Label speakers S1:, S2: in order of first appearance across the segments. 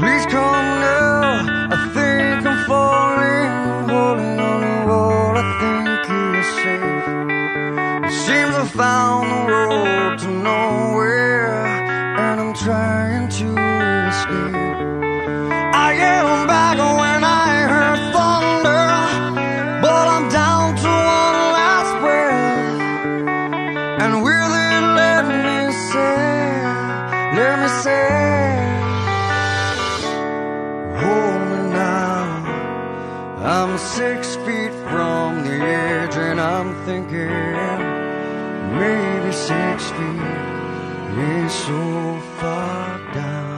S1: Please come now, I think I'm falling, holding on the wall, I think you're safe. It seems I found the road to nowhere, and I'm trying to escape. I am back when I heard thunder, but I'm down to one last breath. And will it let me say, hold me now. I'm 6 feet from the edge, and I'm thinking maybe 6 feet is so far down.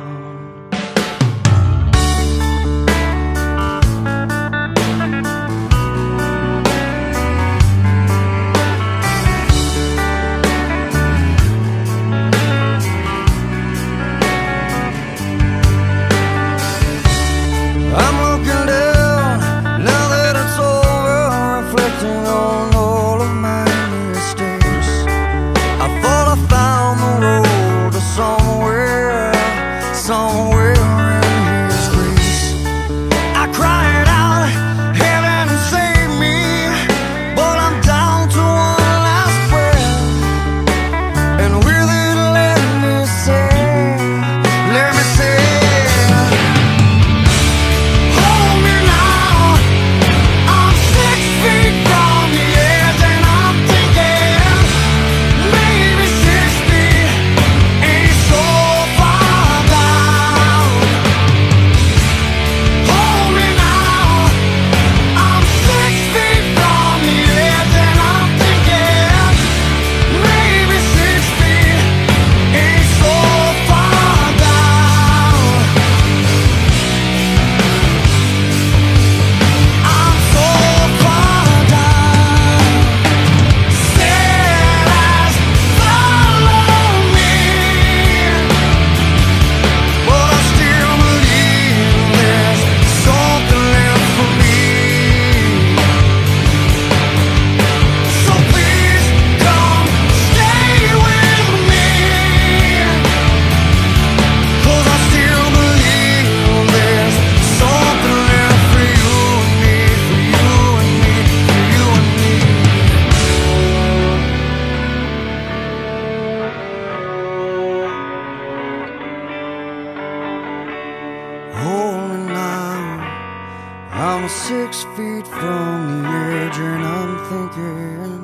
S1: I'm 6 feet from the edge, and I'm thinking,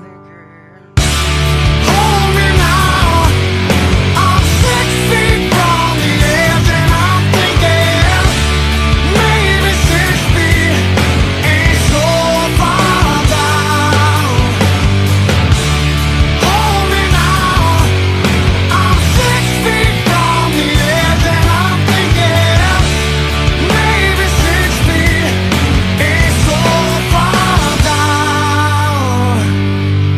S1: hold me now. I'm 6 feet from the edge, and I'm thinking, maybe 6 feet ain't so far down. Hold me now. I'm 6 feet from the edge, and I'm thinking, maybe 6 feet ain't so far down.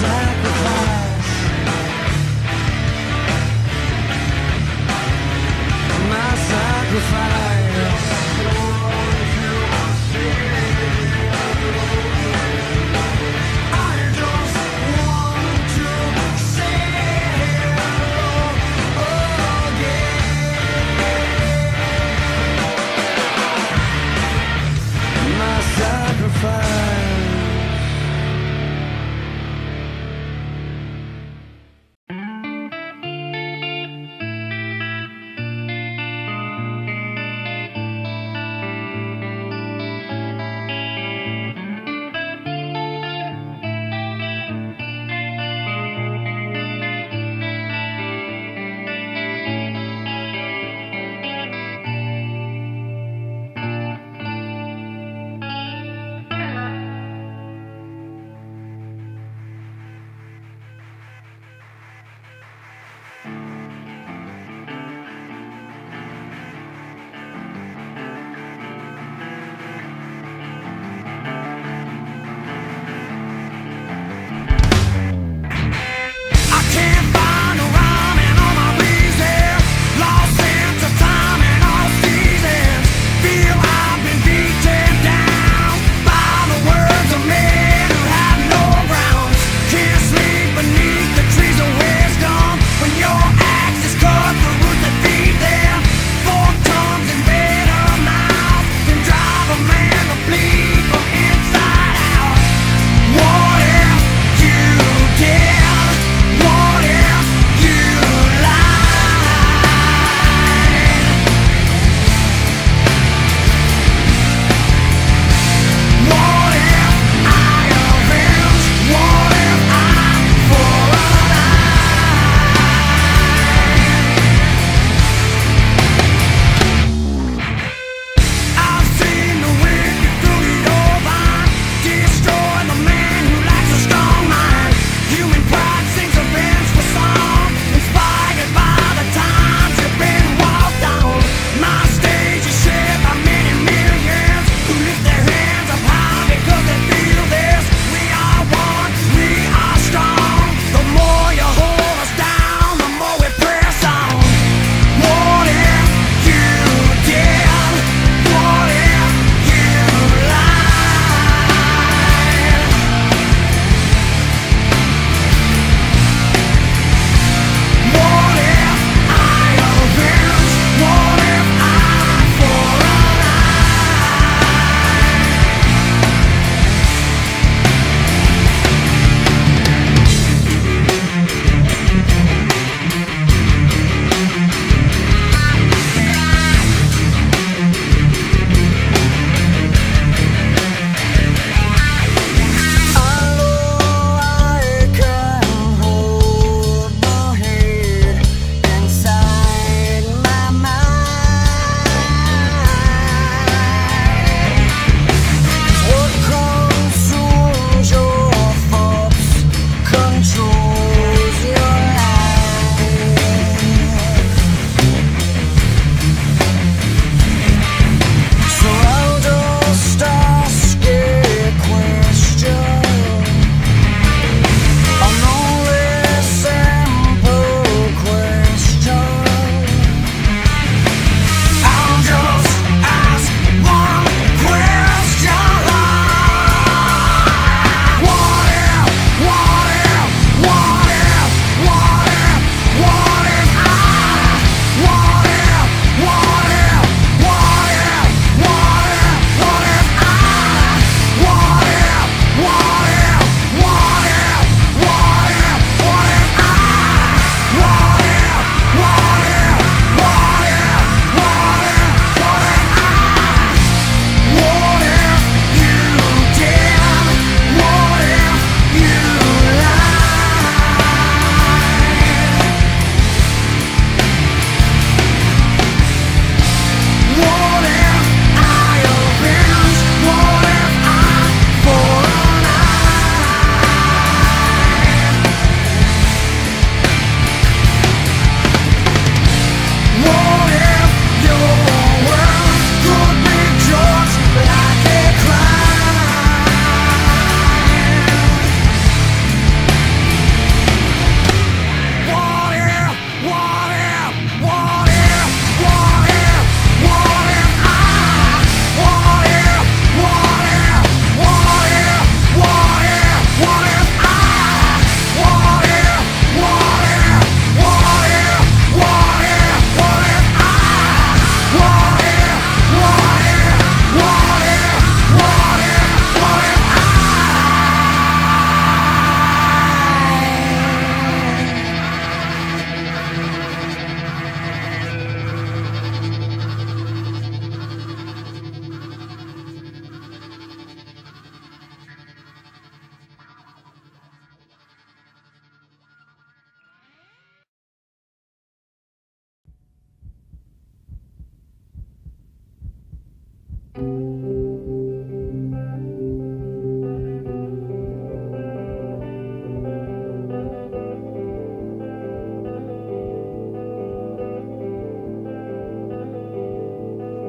S1: sacrifice, my sacrifice.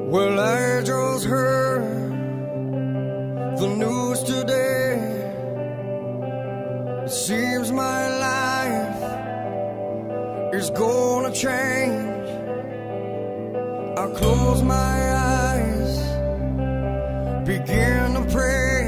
S1: Well, I just heard the news today. It seems my life is gonna change. I close my eyes, begin to pray,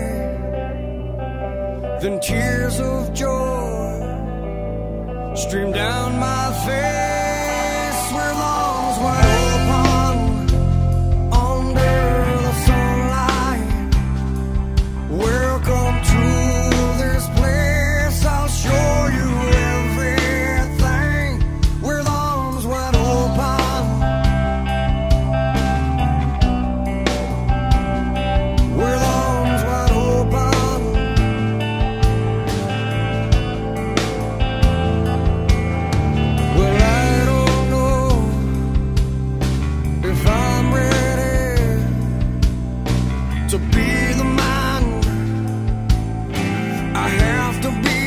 S1: then tears of joy stream down my face. With arms wide open under the sunlight, welcome to this place. I'll show you everything. With arms wide open, with arms wide open. Well, I don't know if I'm ready to be the man I have to be.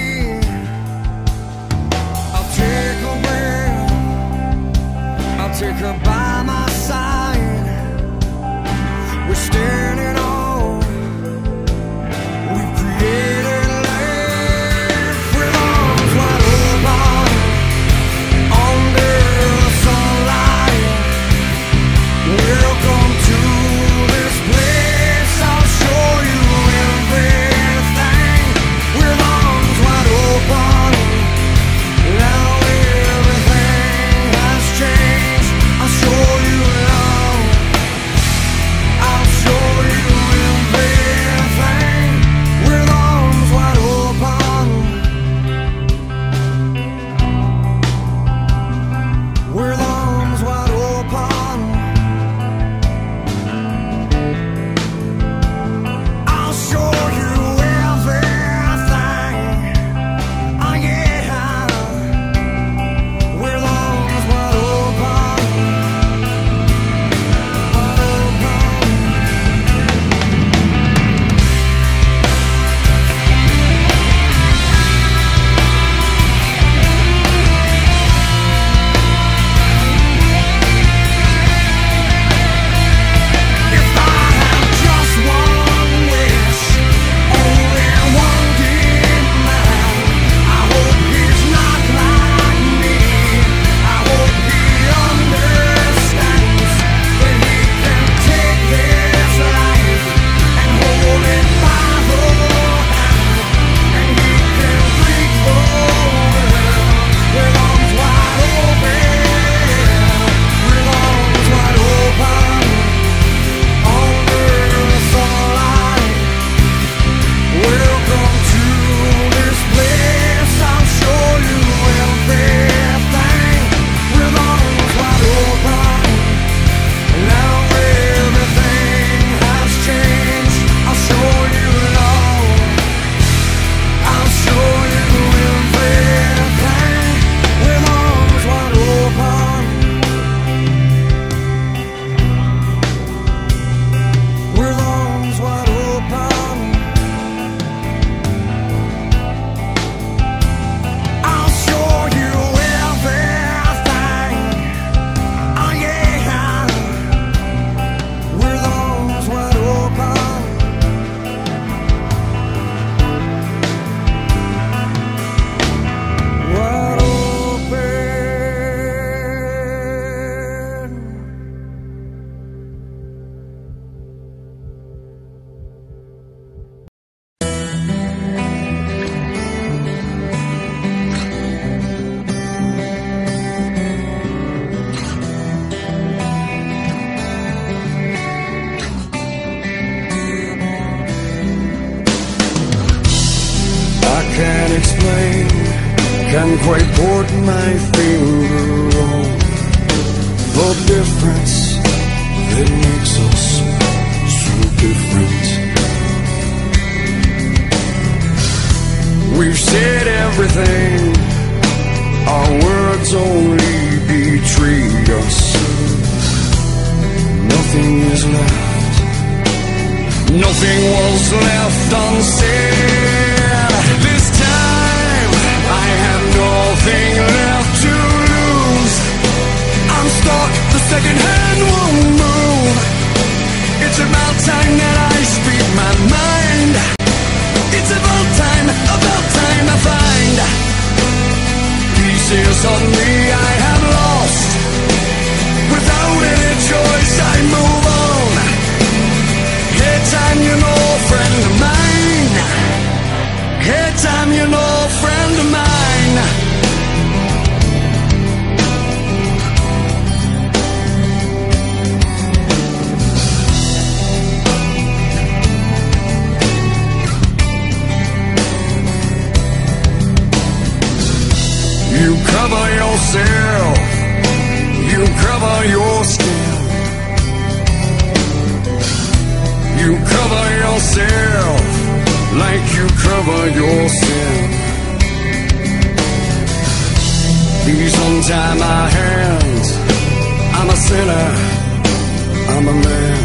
S1: I'll take a breath, I'll take her by my side. We're standing on, we've created life. With arms wide open under the sunlight, welcome to this place. I'll show you everything. With arms wide open, now everything has changed. I'll show you love, I'll show you everything. With arms wide open, with arms wide open. I'll show you everything. Oh yeah. With arms wide open, wide open. If I had just one wish, only one demand, I hope he's not like me. I hope he understands that he can take this life and hold it by the hand, and he can reach the world with arms wide open, with arms wide open. Under the sunlight, welcome to this place. I'll show you everything. With arms wide open, now everything has changed. I'll show you love, I'll show you everything. With arms wide open, with arms wide open. I'll show you everything. Oh yeah. With arms wide open, wide open. I can't explain, can't quite put my finger on the difference that makes us so different. We've said everything, our words only betrayed us. Nothing is left, nothing was left unsaid. This time I have nothing left to lose. I'm stuck, the second hand won't move. Pieces of me I have lost. Without any choice I move on. Hey time, you're no friend of mine. Hey time, you're no friend of mine. You cover yourself, you cover your skin. You cover yourself like you cover your sin. Please untie my hands. I'm a sinner, I'm a man.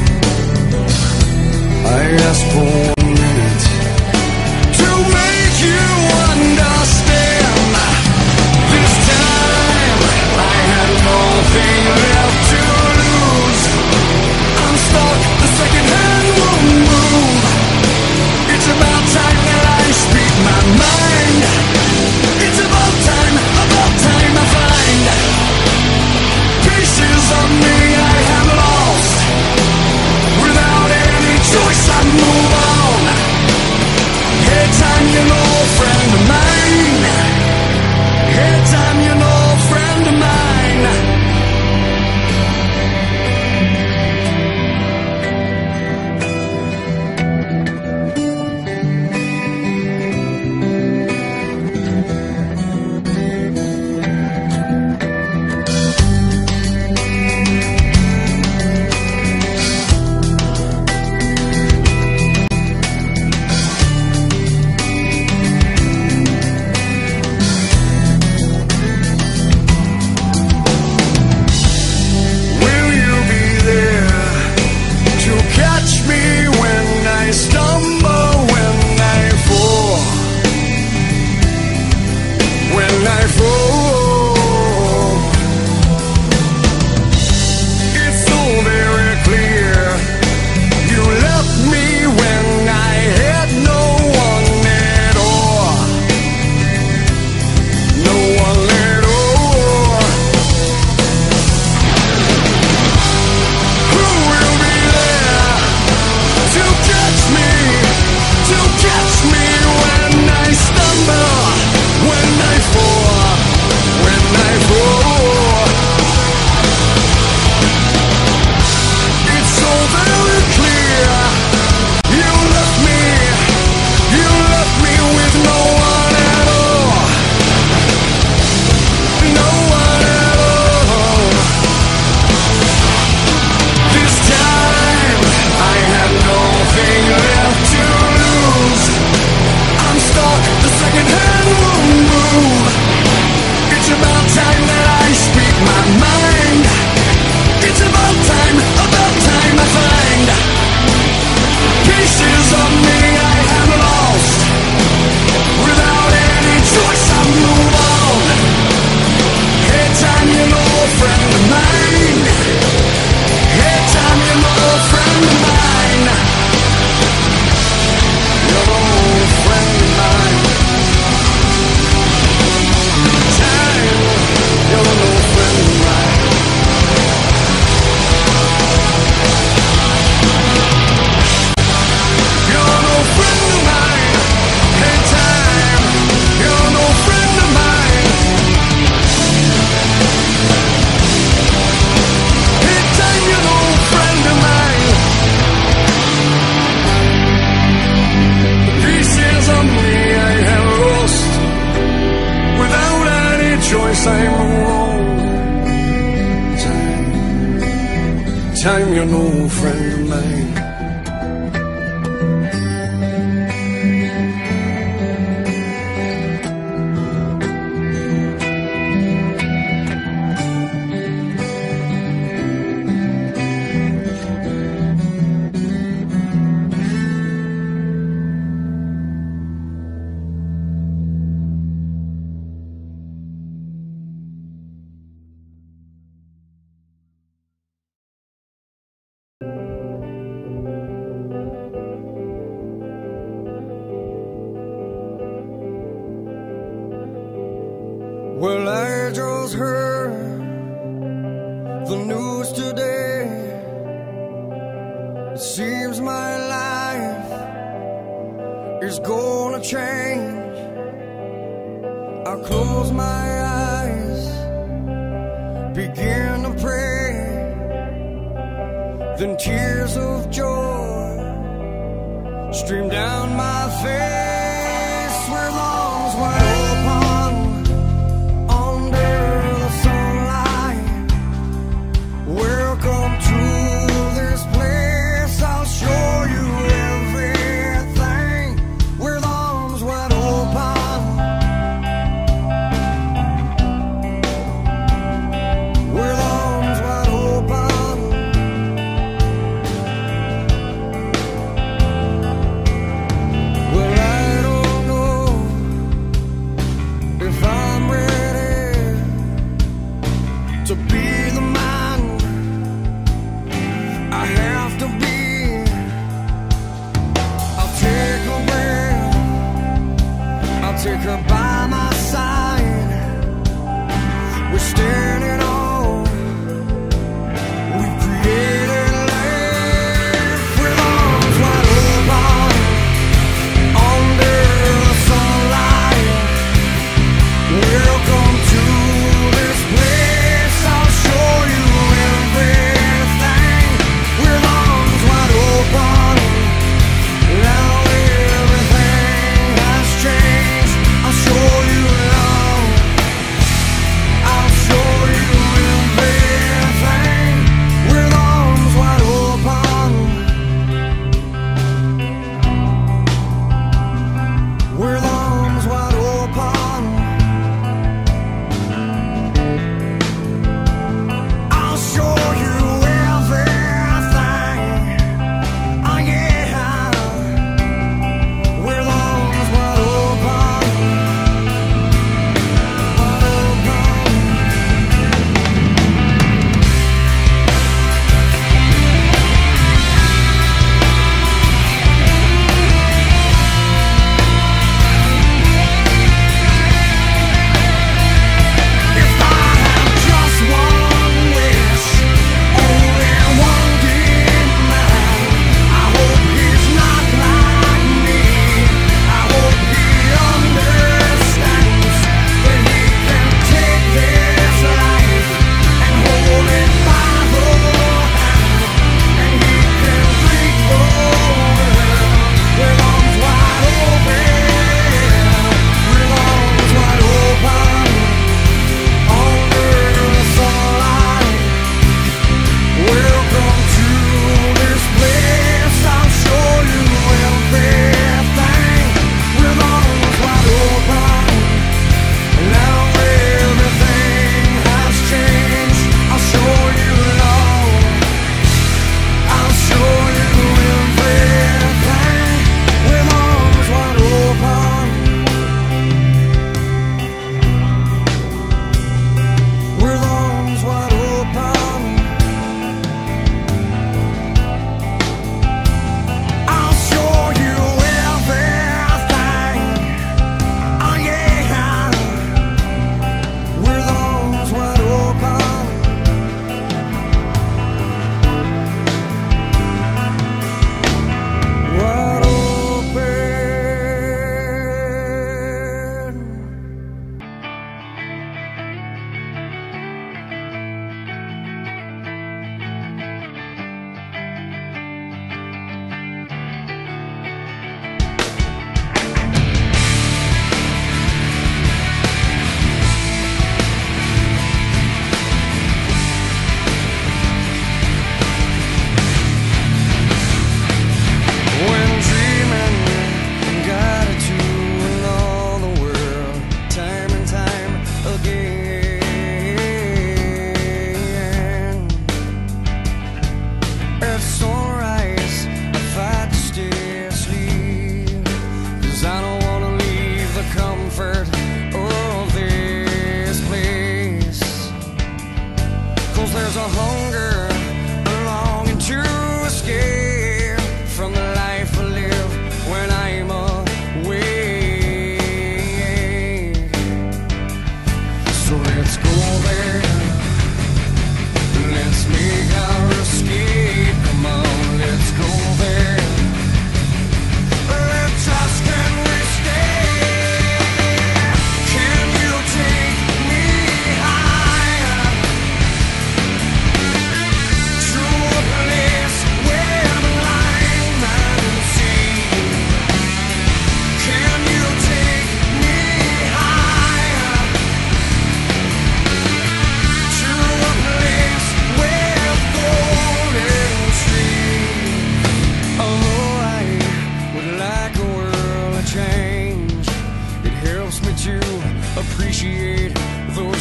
S1: I ask for 1 minute to make you understand. This time I had nothing left to lose. I'm stuck, the second hand won't move. It's about time that I speak my mind. It's about time I find pieces of me I have lost. Without any choice I move on. Hey time, you're no friend of mine. Hey time, you're no friend of mine. Time, you're no friend of mine. Well, I just heard the news today. It seems my life is gonna change. I close my eyes, begin to pray, then tears of joy stream down my face. Where lungs wide open under the sunlight. Welcome to this place, I'll show you everything. With arms wide open, with arms wide open. Well, I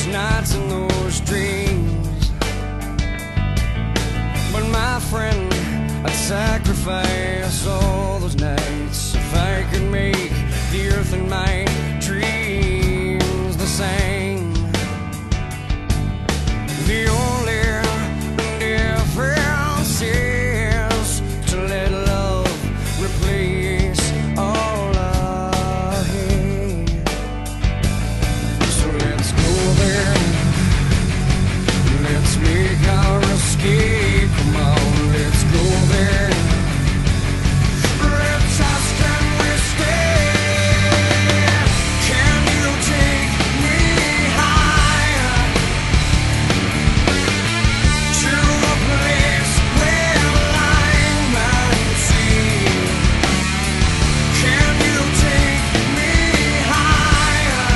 S1: those nights and those dreams. But my friend, I'd sacrifice all those nights if I could make the earth and my dreams the same. The only difference is to let love replace all I hate. So let's go there, let's make our escape. Come on, let's go there. Let's ask, can we stay? Can you take me higher to a place where line might see? Can you take me higher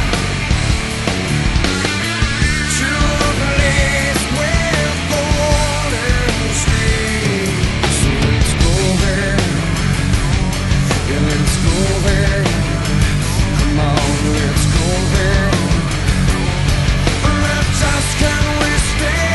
S1: to a place with golden streams? So let's go there, yeah, let's go there. Come on, let's go there. Let's ask, can we stay?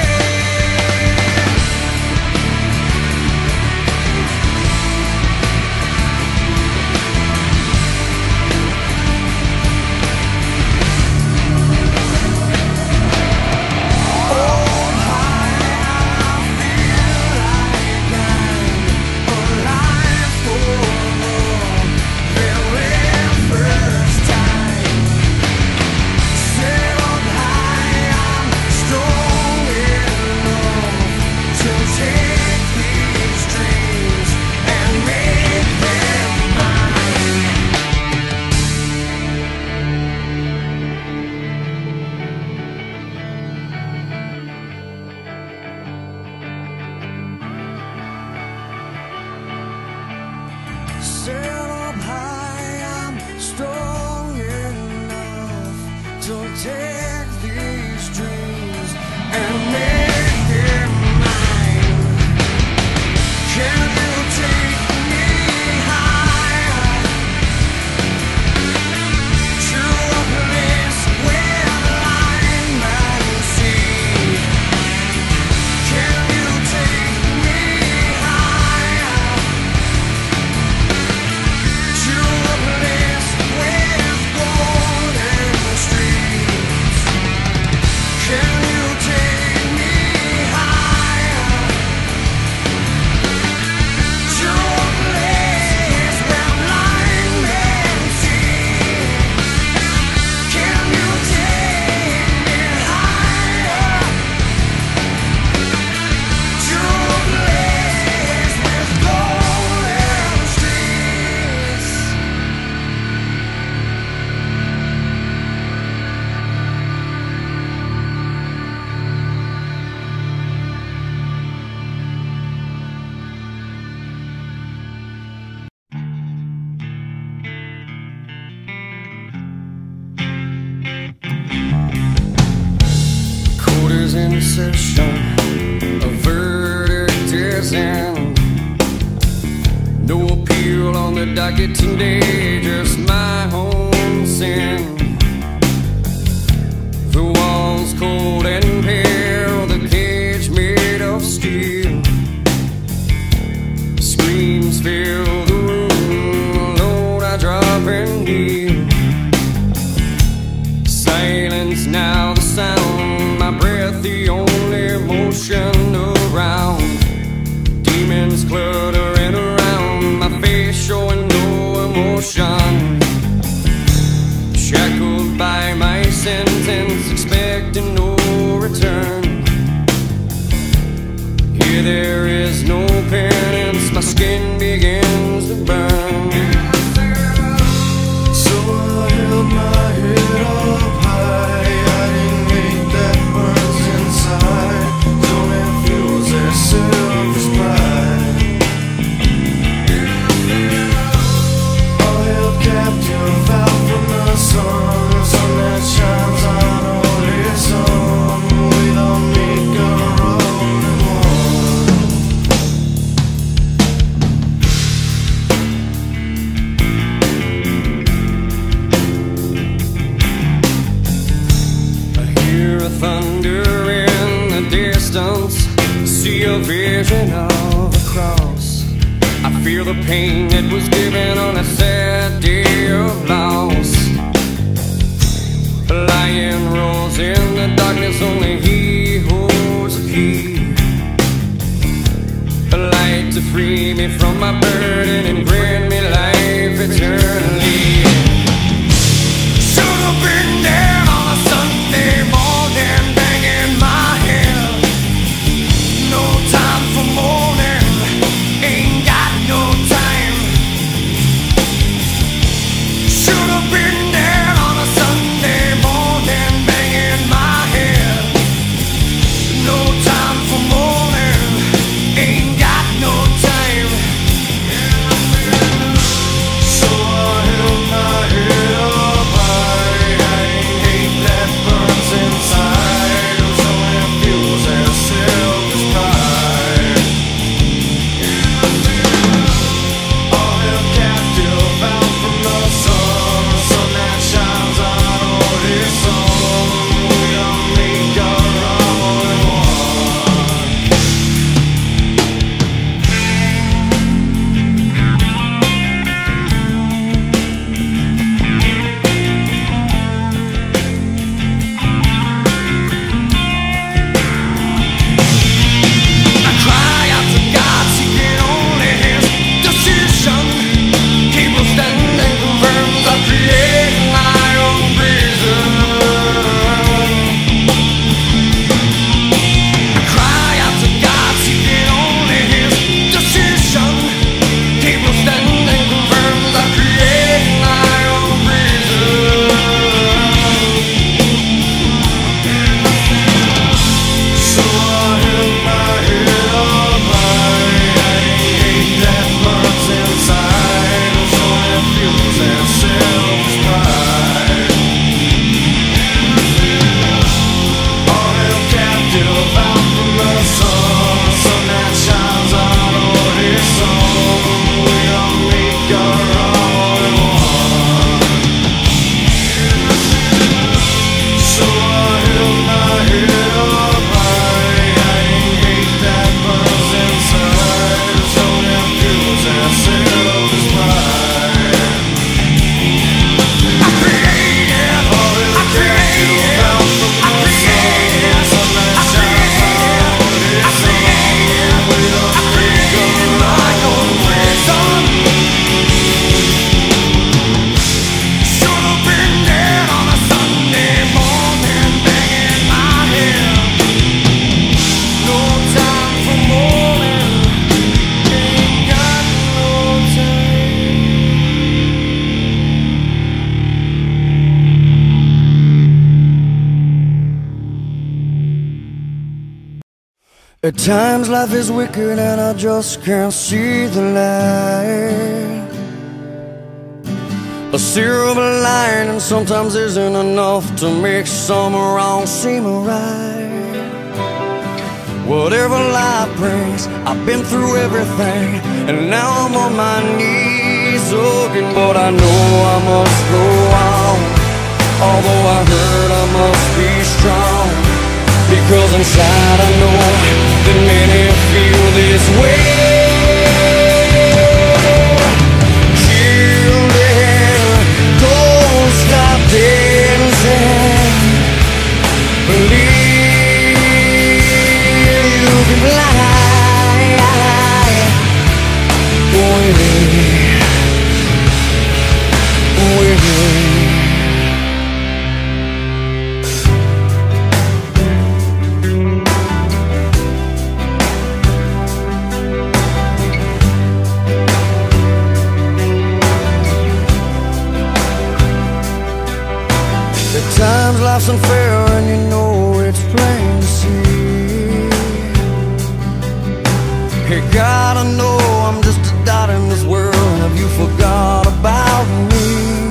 S1: Sail up high, I'm strong enough to take these dreams and make them mine. Can you take me higher to a place where line might see? Can you take me higher to a place with golden streams? Can you take me higher to a place where blind men see? Can you take me higher to a place with golden streams? Court is in session, a verdict is in. No appeal on the docket today, just my own sin. The walls cold and pale, the cage made of steel. Screams fill the room, Lord, I drop and kneel. Silence now, the sound, my breath the only motion around. Demons cluttering around, my face showing no emotion. Shackled by my sentence, expecting no return. Here there is no penance, my skin begins to burn. So I held my head up high, I didn't make that burns inside. Don't hear a thunder in the distance, see a vision of a cross. I feel the pain that was given on a sad day of loss. A lion roars in the darkness, only he holds the key. A light to free me from my burden and grant me life eternally. Should have been there on a Sunday morning, banging my head. No time for mourning, ain't got no time. Should have been there on a Sunday morning, banging my head. No time for mourning, ain't got no time. So I held my head up high. I hate that burns inside. It only feels as self as pride. All held captive out from the sun, the sun that shines on all his song. We don't make our all in one. I cry out to God, seeking only His decision. He will stand and confirm I create my own prison. I cry out to God, seeking only His decision. He will stand and confirm I create my own prison. So I held my head up high. I hate that burns inside. It only feels as self as pride. All held captive out from the sun that shines on all his song. We all make our all in one. So I held my head up high. I hate that burns inside. It only feels as self as pride. I created all held captive out from the sun that shines on all his song. We all make our own prison. Should have been dead on a Sunday morning, banging my head. No time for mourning, ain't got no time. At times life is wicked and I just can't see the light. A silver lining sometimes isn't enough to make some wrong seem right. Whatever life brings, I've been through everything, and now I'm on my knees looking. But I know I must go on. Although I hurt, I must be strong, because inside I know that many feel this way. Children, don't stop dancing. Believe you can fly. Times life's unfair and you know it's plain to see. Hey God, I know I'm just a dot in this world. Have you forgot about me?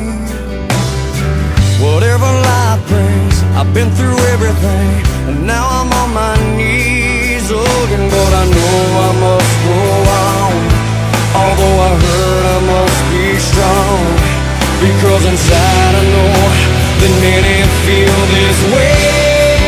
S1: Whatever life brings, I've been through everything, and now I'm on my knees looking. But I know I must go on. Although I hurt, I must be strong, because inside I know that many feel this way.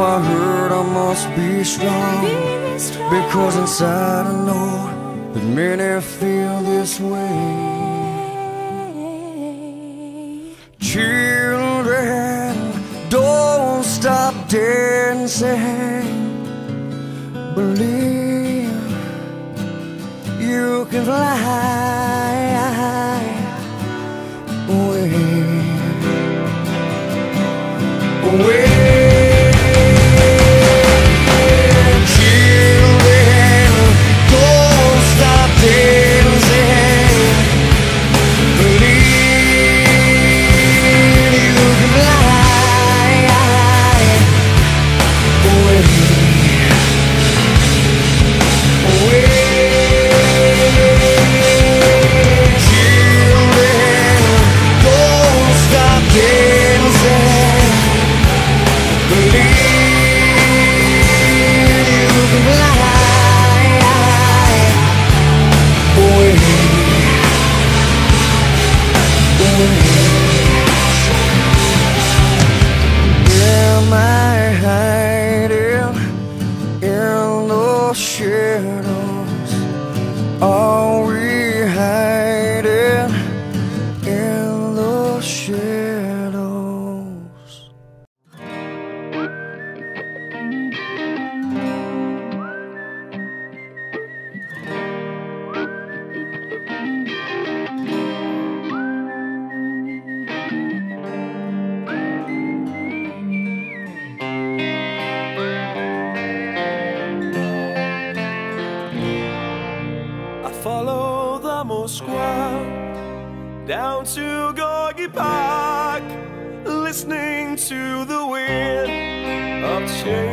S1: I heard I must be strong, because inside I know that many feel this way. Children, don't stop dancing. Believe you can fly away, away. Children, don't stop dancing. Believe you can fly away. Am I hiding in the shadows? Are we hiding in the shadows?
S2: Follow the Moskva down to Gorky Park, listening to the wind of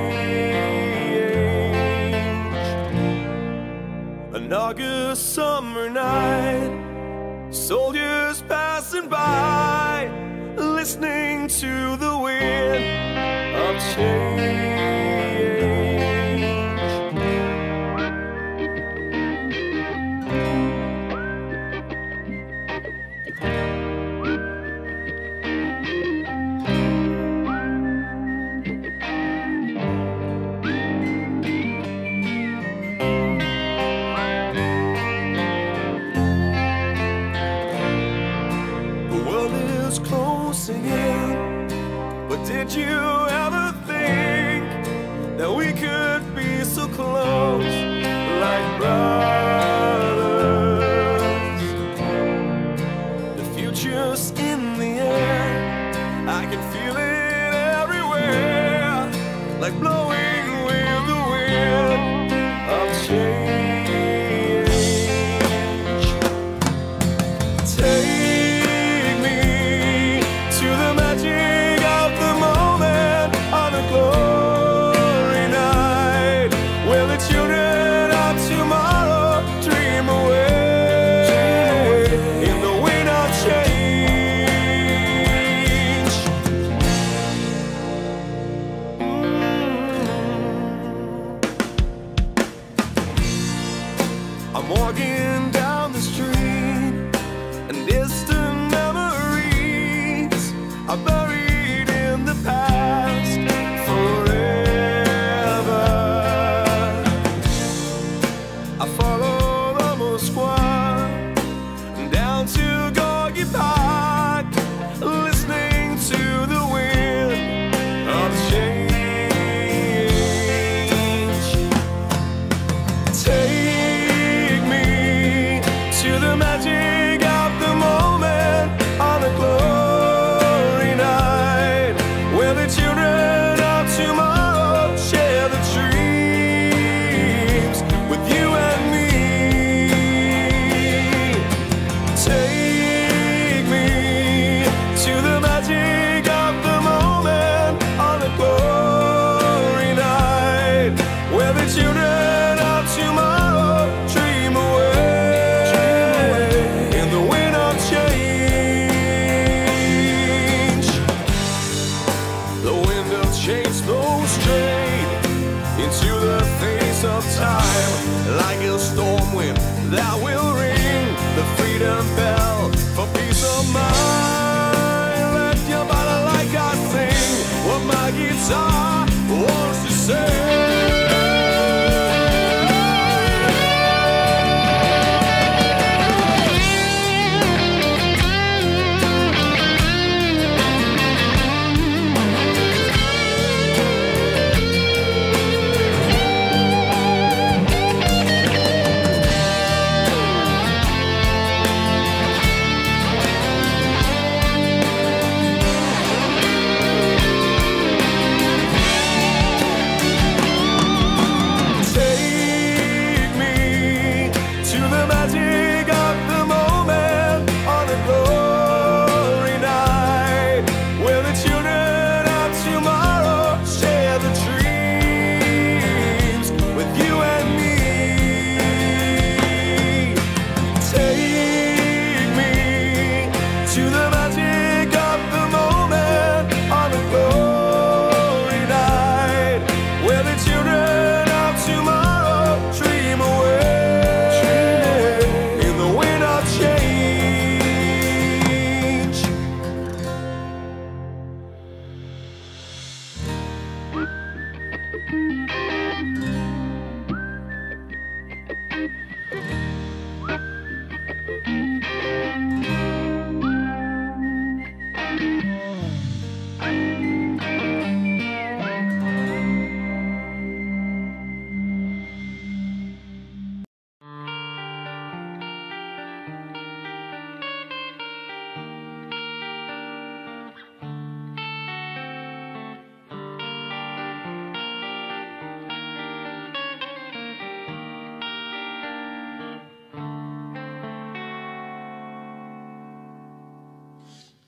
S2: change. An August summer night, soldiers passing by, listening to the wind of change. Closing in, but did you ever think that we could be so close, like brothers? The future's in the air, I can feel it everywhere, like blowing with the wind of change. I'm walking down the street, and distant memories are buried in the past forever. I follow the Moskva down to Gorky Park, listening to the wind of change. The magic of the moment on a glory night, where the children of tomorrow share the dreams with you and me. Take me to the magic of the moment on a glory night, where the children of tomorrow dream away. Change blows straight into the face of time, like a storm wind that will ring the freedom bell for peace of mind. Let your body like I sing, with my guitar.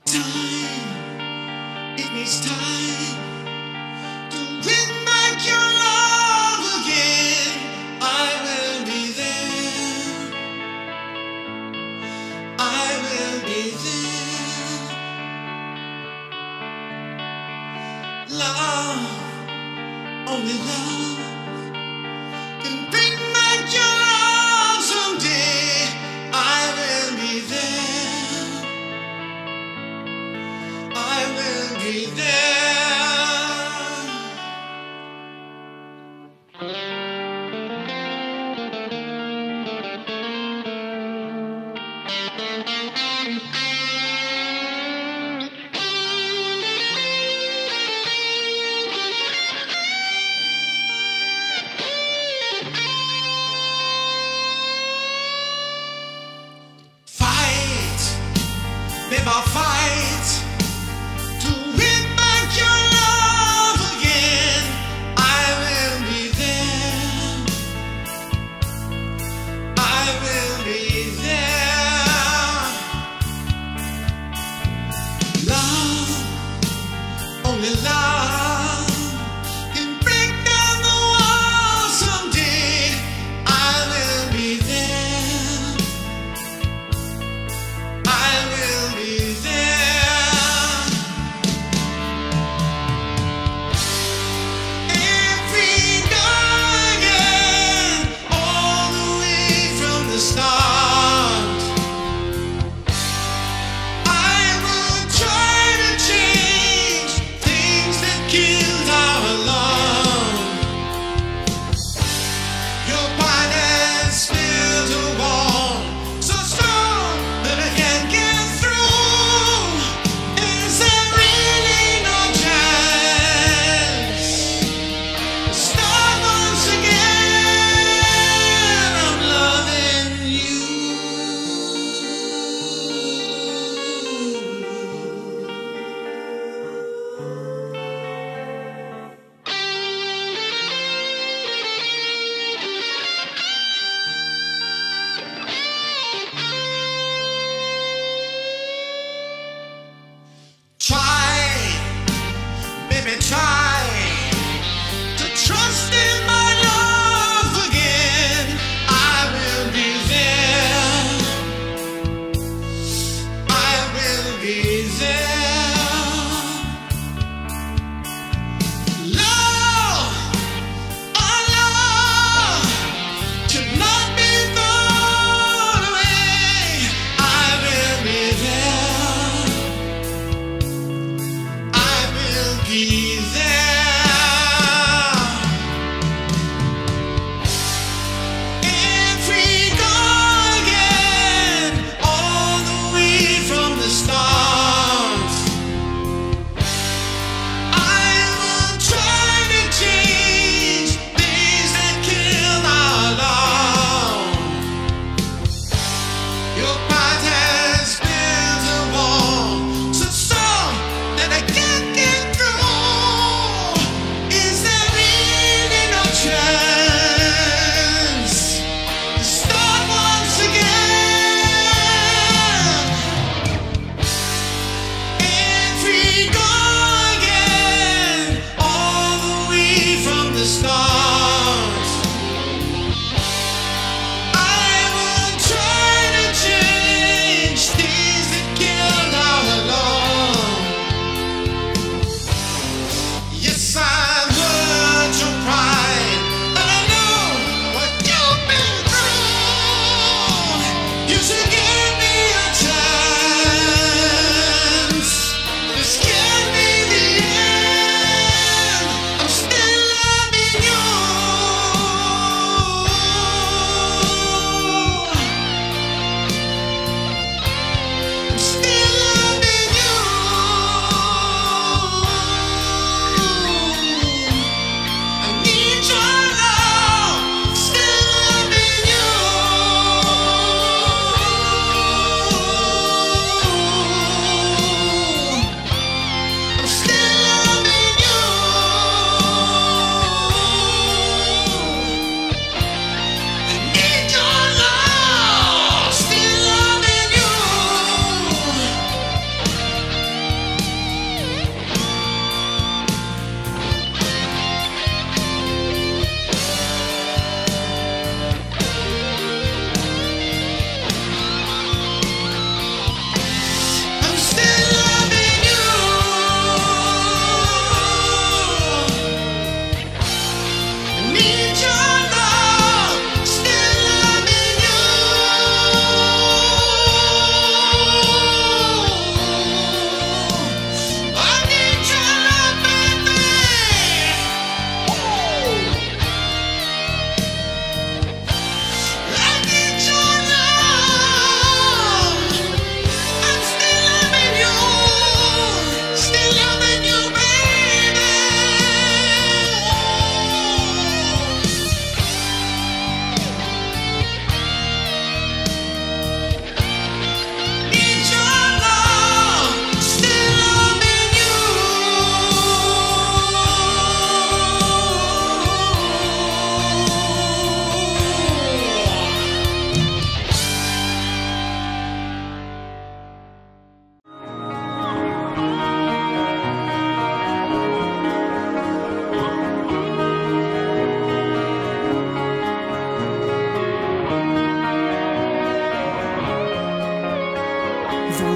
S2: time, it needs time to win back your love again. I will be there, I will be there. Love, only love can bring back your love someday. I will be there, I will be there. Babe, I'll fight to win back your love again. I will be there,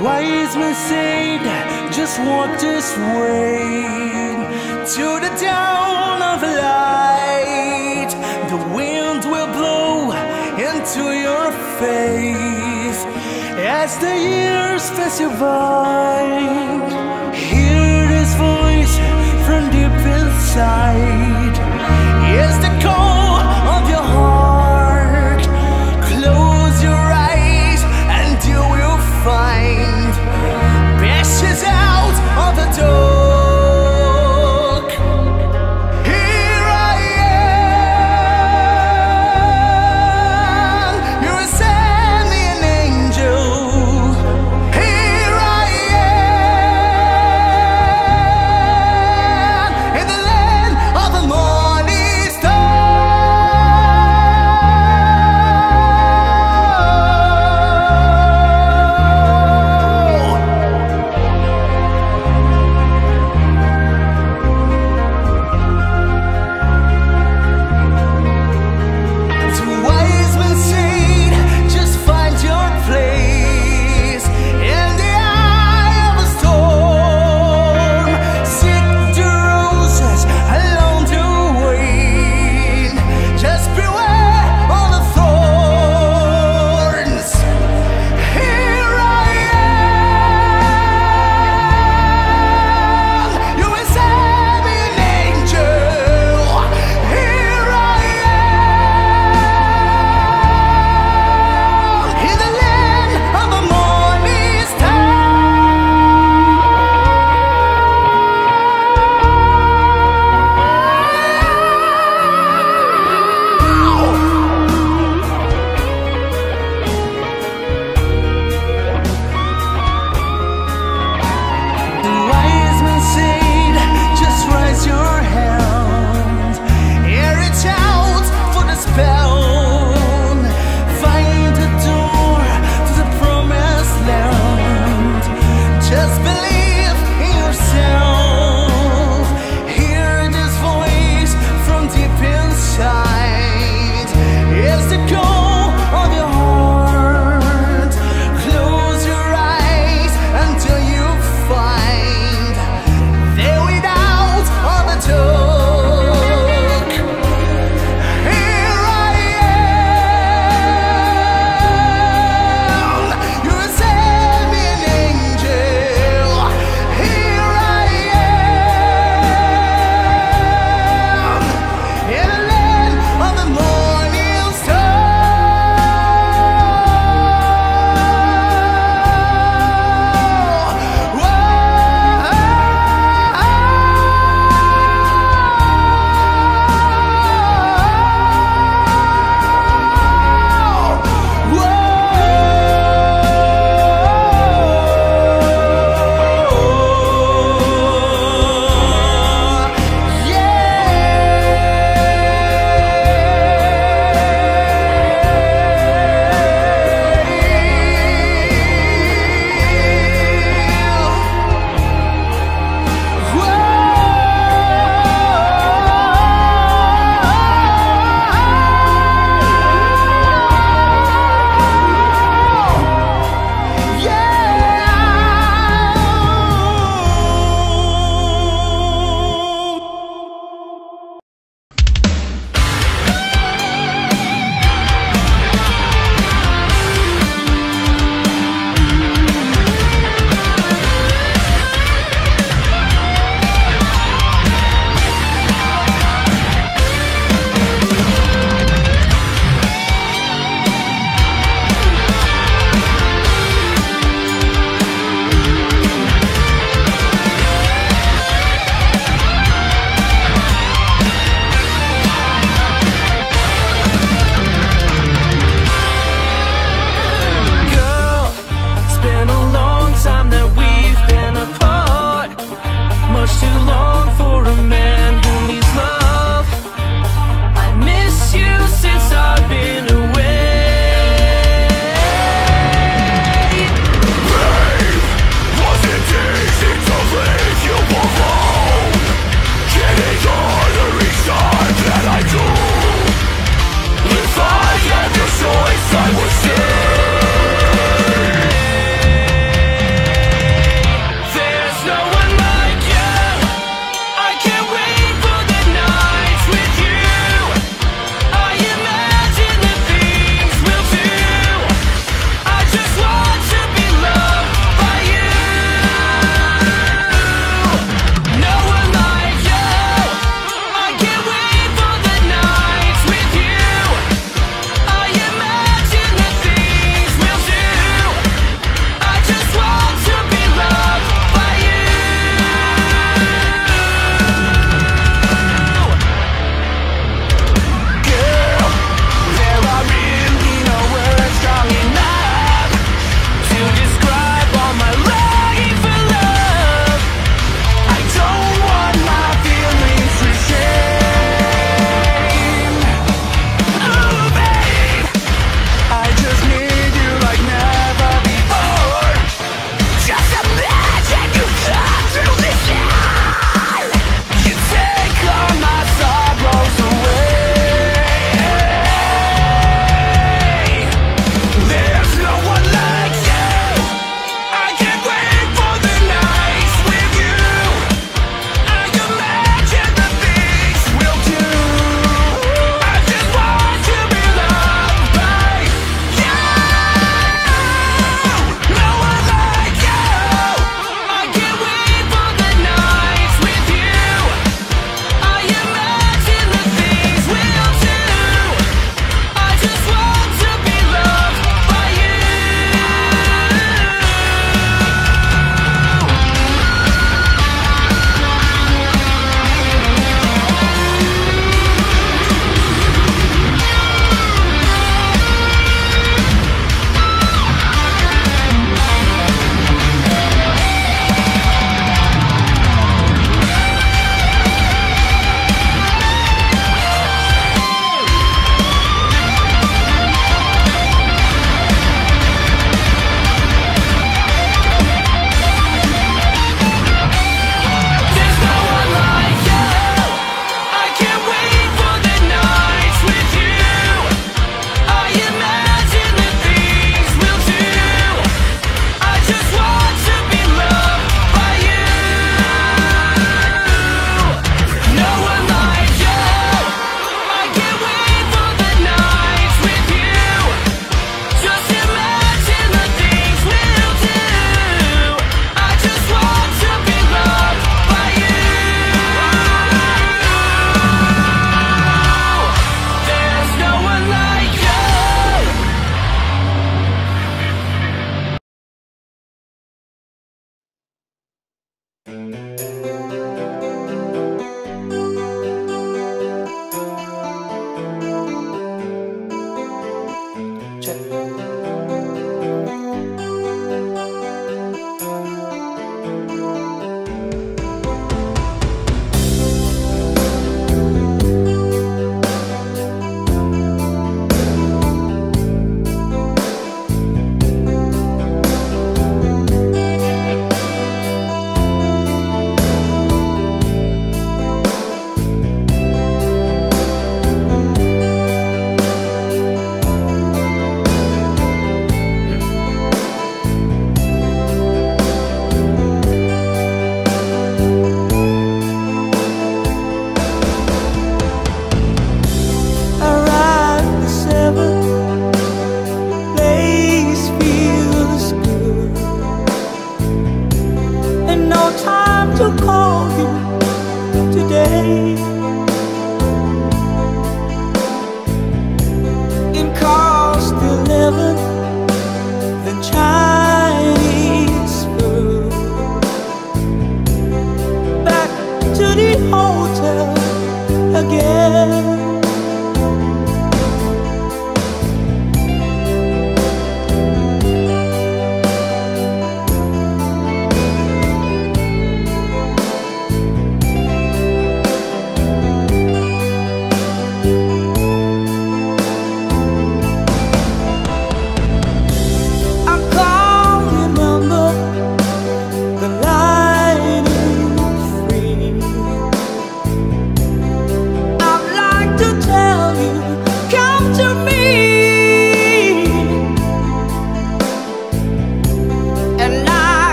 S3: Wise men said, just walk this way to the dawn of light. The wind will blow into your face as the years pass you by. Hear this voice from deep inside. It's the call of your heart. Close your eyes and you will find passes out of the dark. Here I am. You send me an angel. Here I am in the land of the morning.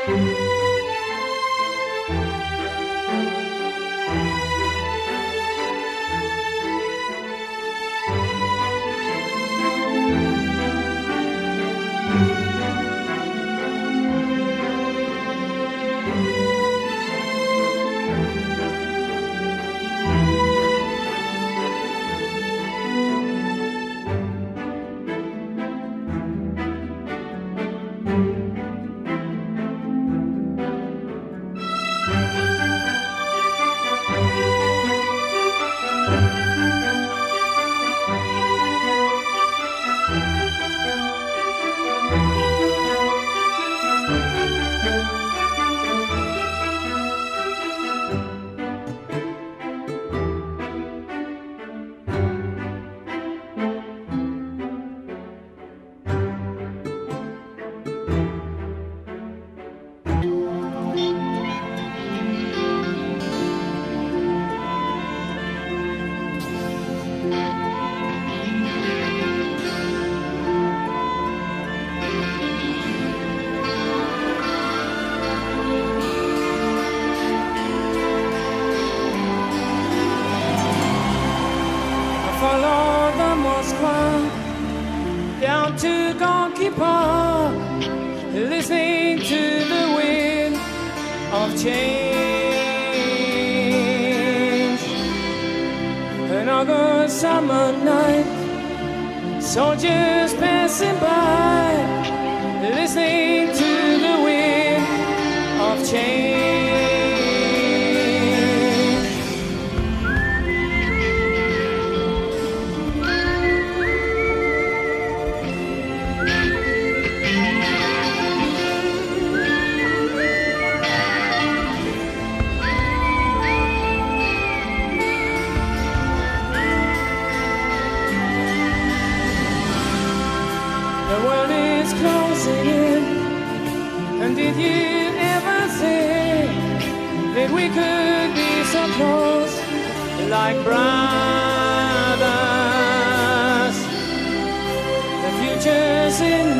S4: Follow the Moskva down to Gonky Park, listening to the wind of change. Another summer night, soldiers passing by, listening to the wind of change. The world is closing in, and did you ever think that we could be so close, like brothers? The future's in